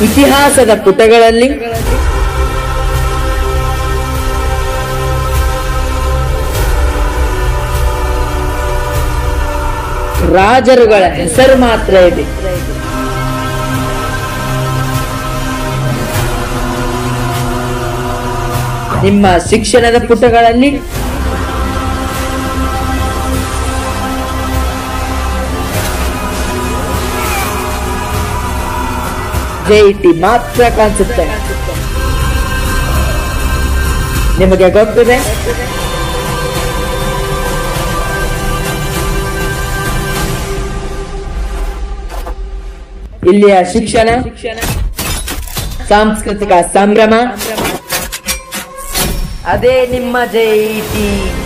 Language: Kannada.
ಇತಿಹಾಸದ ಪುಟಗಳಲ್ಲಿ ರಾಜರುಗಳ ಹೆಸರು ಮಾತ್ರ ಇದೆ. ನಿಮ್ಮ ಶಿಕ್ಷಣದ ಪುಟಗಳಲ್ಲಿ JET ಮಾತ್ರ ಕಾಣಿಸುತ್ತೆ. ನಿಮಗೆ ಗೊತ್ತಿದೆ, ಇಲ್ಲಿಯ ಶಿಕ್ಷಣ ಸಾಂಸ್ಕೃತಿಕ ಸಂಭ್ರಮ, ಅದೇ ನಿಮ್ಮ JET.